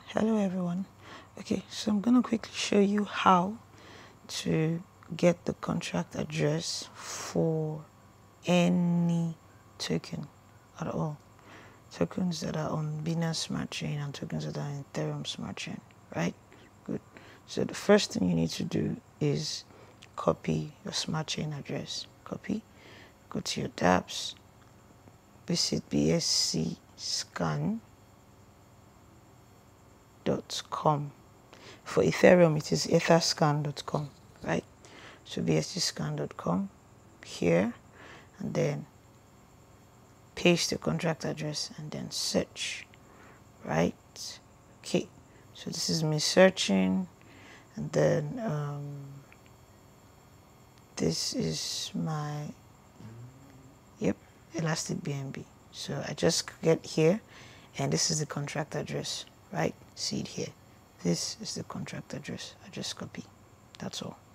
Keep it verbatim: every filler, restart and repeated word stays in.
Hello everyone. Okay, so I'm gonna quickly show you how to get the contract address for any token at all. Tokens that are on Binance Smart Chain and tokens that are on Ethereum Smart Chain, right? Good. So the first thing you need to do is copy your Smart Chain address. Copy, go to your dApps, visit B S C scan dot com. For Ethereum, it is etherscan dot com, right? So B S C scan dot com here, and then paste the contract address and then search, right? Okay, so this is me searching, and then um, this is my, yep, Elastic B N B. So I just get here, and this is the contract address, right? See it here. This is the contract address. I just copy. That's all.